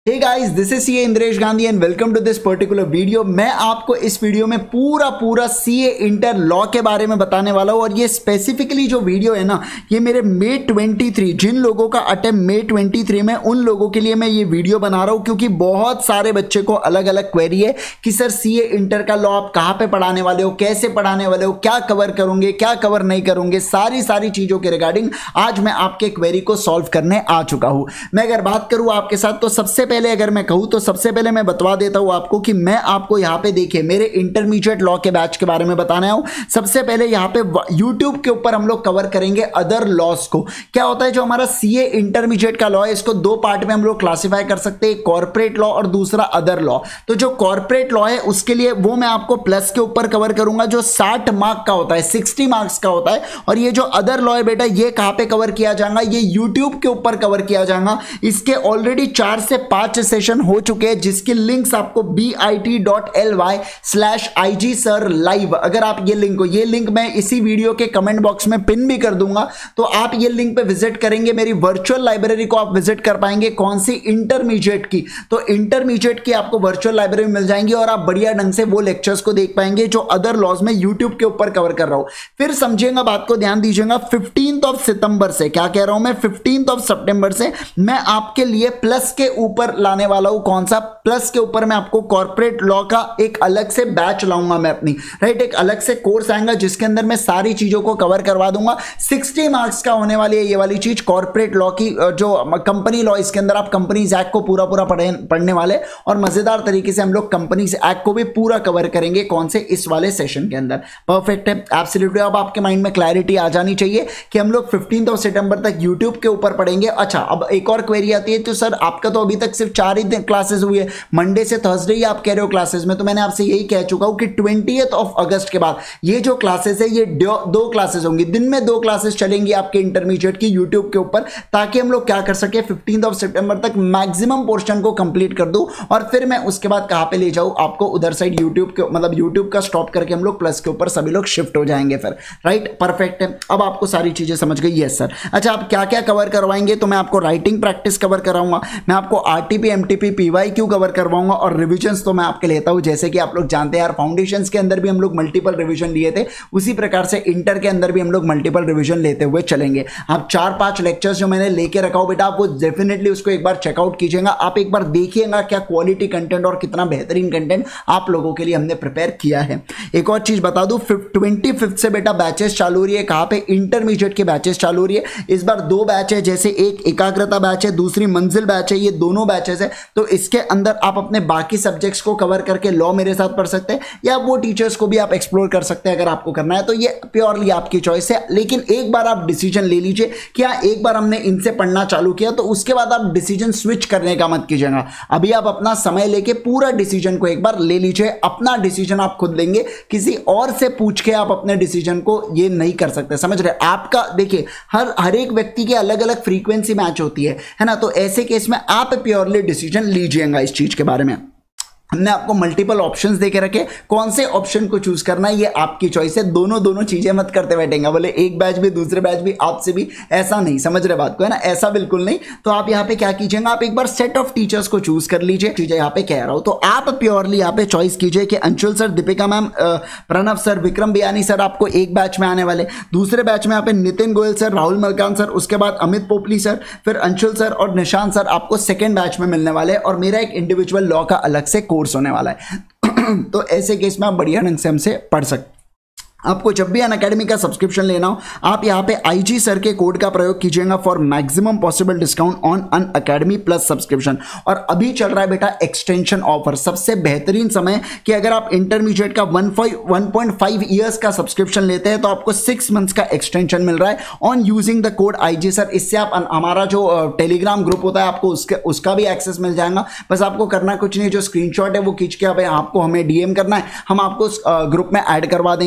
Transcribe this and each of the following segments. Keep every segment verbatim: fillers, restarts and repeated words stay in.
Hey guys, this is CA Indresh Gandhi and welcome to this particular video. मैं आपको इस video में पूरा पूरा सीए इंटर लॉ के बारे में बताने वाला हूं और ये स्पेसिफिकली जो वीडियो है ना, ये मेरे मे तेईस जिन लोगों का अटेम्प्ट मे तेईस में, उन लोगों के लिए मैं ये वीडियो बना रहा हूं क्योंकि बहुत सारे बच्चे को अलग अलग क्वेरी है कि सर सीए इंटर का लॉ आप कहां पे पढ़ाने वाले हो, कैसे पढ़ाने वाले हो, क्या कवर करोगे, क्या कवर नहीं करोगे, सारी सारी चीजों के रिगार्डिंग आज मैं आपके क्वेरी को सॉल्व करने आ चुका हूं। मैं अगर बात करूं आपके साथ तो सबसे पहले अगर मैं कहूं तो सबसे पहले मैं बतवा देता हूं आपको कि मैं आपको यहां पे देखिए मेरे इंटरमीडिएट लॉ के बैच के बारे में बताने आऊं। सबसे पहले यहां पे YouTube के ऊपर हम लोग कवर करेंगे अदर लॉस को। क्या होता है जो हमारा सीए इंटरमीडिएट का लॉ है, इसको दो पार्ट में हम लोग क्लासिफाई कर सकते हैं, कॉर्पोरेट लॉ और दूसरा अदर लॉ। तो जो कॉर्पोरेट लॉ है उसके लिए वो मैं आपको प्लस के ऊपर कवर करूंगा जो साठ मार्क का होता है, साठ मार्क्स का होता है। और ये जो अदर लॉ है बेटा, ये कहां पे कवर किया जाएगा, ये YouTube के ऊपर कवर किया जाएगा। इसके ऑलरेडी चार से पांच सेशन हो चुके हैं जिसके लिंक्स आपको B I T dot L Y slash I G sir live, अगर आप ये लिंक को, ये लिंक मैं इसी वीडियो के कमेंट बॉक्स में पिन भी कर दूंगा, तो आप ये लिंक पे विजिट करेंगे, मेरी वर्चुअल लाइब्रेरी को आप विजिट कर पाएंगे। कौन सी, इंटरमीडिएट की। तो इंटरमीडिएट की आपको वर्चुअल लाइब्रेरी मिल जाएंगी और आप बढ़िया ढंग से वो लेक्चर्स को देख पाएंगे जो अदर लॉज में यूट्यूब के ऊपर कवर कर रहा हूं। फिर समझिएगा, बात को ध्यान दीजिएगा, फिफ्टींथ ऑफ सितंबर से, क्या कह रहा हूं मैं, फिफ्टींथ ऑफ सितंबर से मैं आपके लिए प्लस के ऊपर लाने वाला हूं। कौन सा प्लस के ऊपर? मैं आपको कॉर्पोरेट लॉ का एक अलग से बैच लाऊंगा मैं अपनी, राइट। एक अलग से कोर्स आएगा जिसके अंदर मैं सारी चीजों को कवर करवा दूंगा। साठ मार्क्स का होने वाली है ये वाली चीज, कॉर्पोरेट लॉ की जो कंपनी लॉ, इसके अंदर आप कंपनीज एक्ट को पूरा पूरा पढ़े पढ़ने वाले और मजेदार तरीके से हम लोग कंपनीज एक्ट को भी पूरा कवर करेंगे। कौन से? इस वाले सेशन के अंदर। परफेक्ट है, एब्सोल्युटली। अब आपके माइंड में क्लैरिटी आ जानी चाहिए कि हम लोग फिफ्टींथ ऑफ सितंबर तक यूट्यूब के ऊपर पढ़ेंगे। अच्छा, अब एक और क्वेरी आती है, तो सर आपका तो अभी तक सिर्फ चार ही क्लासेस हुई है, मंडे से थर्सडे ही आप कह रहे हो क्लासेस में। तो मैंने आपसे यही कह चुका हूं कि ट्वेंटियथ ऑफ अगस्त के बाद ये जो क्लासेस है, ये दो क्लासेस होंगी, दिन में दो क्लासेस चलेंगी आपके इंटरमीडिएट की यूट्यूब के ऊपर, ताकि हम लोग क्या कर सके, फिफ्टींथ ऑफ सितंबर तक मैक्सिमम पोर्शन को कंप्लीट कर दूं और फिर मैं उसके बाद कहां पे ले जाऊं आपको, उधर साइड यूट्यूब के, मतलब यूट्यूब का स्टॉप करके हम लोग प्लस के ऊपर सभी लोग शिफ्ट हो जाएंगे फिर, राइट। परफेक्ट है, अब आपको सारी चीजें समझ गई। Yes sir. अच्छा, आप क्या क्या कवर करवाएंगे? तो मैं आपको राइटिंग प्रैक्टिस कवर कराऊंगा, मैं आपको आरटीपी एमटीपी पीवाईक्यू कवर करवाऊंगा और रिविजन्स तो मैं आपके लेता हूं। जैसे कि आप लोग जानते हैं यार, फाउंडेशंस के अंदर भी हम लोग मल्टीपल रिवीजन लिए थे, उसी प्रकार से इंटर के अंदर भी हम लोग मल्टीपल रिवीजन लेते हुए चलेंगे। आप चार पांच लेक्चर्स जो मैंने लेके रखा हो बेटा, आप वो डेफिनेटली उसको एक बार चेकआउट कीजिएगा। आप एक बार देखिएगा क्या क्वालिटी कंटेंट और कितना बेहतरीन कंटेंट आप लोगों के लिए हमने प्रिपेयर किया है। एक और चीज बता दूं, ट्वेंटी फिफ्थ से बेटा बैचेस चालू हो रही है। कहां पे? इंटरमीडिएट के बैचेस चालू हो रही है। इस बार दो बैच है, जैसे एक एकाग्रता बैच है, दूसरी मंजिल बैच है, ये दोनों बैचेस है। तो इसके अंदर आप अपने बाकी सब्जेक्ट्स को कवर करके लॉ मेरे साथ पढ़ सकते हैं, या वो टीचर्स को भी आप एक्सप्लोर कर सकते हैं अगर आपको करना है। तो ये प्योरली आपकी चॉइस है, लेकिन एक बार आप डिसीजन ले लीजिए कि हाँ, एक बार हमने इनसे पढ़ना चालू किया तो उसके बाद आप डिसीजन स्विच करने का मत कीजिएगा। अभी आप अपना समय लेके पूरा डिसीजन को एक बार ले लीजिए। अपना डिसीजन आप खुद लेंगे, किसी और से पूछ के आप अपने डिसीजन को ये नहीं कर सकते, समझ रहे? आपका देखिए, हर हर एक व्यक्ति की अलग अलग फ्रीक्वेंसी मैच होती है, है ना। तो ऐसे केस में आप प्योरली डिसीजन लीजिएगा इस चीज के बारे में। हमने आपको मल्टीपल ऑप्शंस देके रखे, कौन से ऑप्शन को चूज करना है ये आपकी चॉइस है। दोनों दोनों चीजें मत करते बैठेंगे, बोले एक बैच भी दूसरे बैच भी आपसे भी, ऐसा नहीं, समझ रहे बात को, है ना, ऐसा बिल्कुल नहीं। तो आप यहाँ पे क्या कीजिएगा, आप एक बार सेट ऑफ टीचर्स को चूज कर लीजिए। चीजें यहाँ पे कह रहा हूं, तो आप प्योरली यहाँ पे चॉइस कीजिए कि Anshul sir, Deepika ma'am, Pranav sir, Vikram Biyani sir आपको एक बैच में आने वाले, दूसरे बैच में यहाँ पे नितिन गोयल सर, राहुल मलकान सर, उसके बाद अमित पोपली सर, फिर अंशुल सर और निशांत सर आपको सेकेंड बैच में मिलने वाले, और मेरा एक इंडिविजुअल लॉ का अलग से कोर्स होने वाला है। तो ऐसे केस में आप बढ़िया ढंग से हमसे पढ़ सकते। आपको जब भी अनअकैडमी का सब्सक्रिप्शन लेना हो, आप यहाँ पे आईजी सर के कोड का प्रयोग कीजिएगा for maximum possible discount on Unacademy plus subscription. और अभी चल रहा है बेटा एक्सटेंशन ऑफर, सबसे बेहतरीन समय कि अगर आप इंटरमीडिएट का वन पॉइंट फाइव ईयर्स का सब्सक्रिप्शन लेते हैं तो आपको सिक्स मंथ्स का एक्सटेंशन मिल रहा है on using the code IG sir. इससे आप हमारा जो टेलीग्राम ग्रुप होता है आपको उसके उसका भी एक्सेस मिल जाएगा। बस आपको करना कुछ नहीं, जो स्क्रीनशॉट है वो खींच के आप आपको हमें डीएम करना है, हम आपको ग्रुप में ऐड करवा देंगे। वो कोई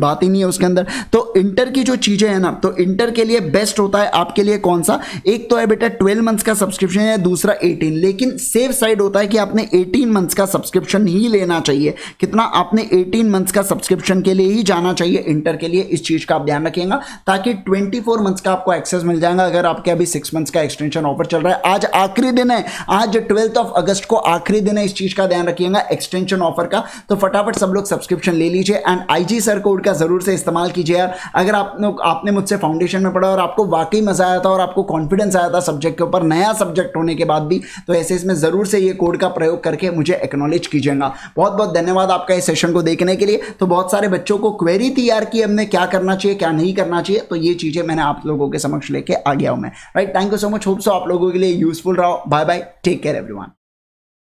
बात ही नहीं है उसके अंदर। तो इंटर की जो चीज़ें हैं ना, तो इंटर के लिए बेस्ट होता है आपके लिए कौन सा, एक तो है बेटा ट्वेल्व मंथ्स का सब्सक्रिप्शन है, दूसरा एटीन, लेकिन सेफ साइड होता है कि आपने एटीन मंथ्स का सब्सक्रिप्शन ही लेना चाहिए। कितना, आपने एटीन मंथ्स का सब्सक्रिप्शन के लिए ही जाना चाहिए इंटर के लिए। इस चीज़ का आप ध्यान रखिएगा, ताकि ट्वेंटी फोर मंथ्स का आपको एक्सेस मिल जाएगा अगर आपके अभी सिक्स मंथ्स का एक्सटेंशन ऑफर चल रहा है। आज आखिरी दिन है, आज ट्वेल्थ ऑफ अगस्त को आखिरी दिन है, इस चीज़ का ध्यान रखिएगा एक्सटेंशन ऑफर का। तो फटाफट सब लोग सब्सक्रिप्शन ले लीजिए एंड आईजी सर कोड का जरूर से इस्तेमाल कीजिए यार। अगर आप लोग आपने मुझसे फाउंडेशन में पढ़ा और आपको वाकई मजा आया था और आपको कॉन्फिडेंस आया था सब्जेक्ट के ऊपर, नया सब्जेक्ट होने के बाद भी, तो ऐसे इसमें जरूर से ये कोड का प्रयोग करके मुझे एक्नॉलेज कीजिएगा। बहुत बहुत धन्यवाद आपका इस सेशन को देखने के लिए। तो बहुत सारे बच्चों को क्वेरी थी यार कि हमने क्या करना चाहिए क्या नहीं करना चाहिए, तो ये चीजें मैंने आप लोगों के समक्ष लेके आ गया हूं मैं। Right, thank you so much, hope so आप लोगों के लिए यूजफुल रहा। Bye bye, take care everyone.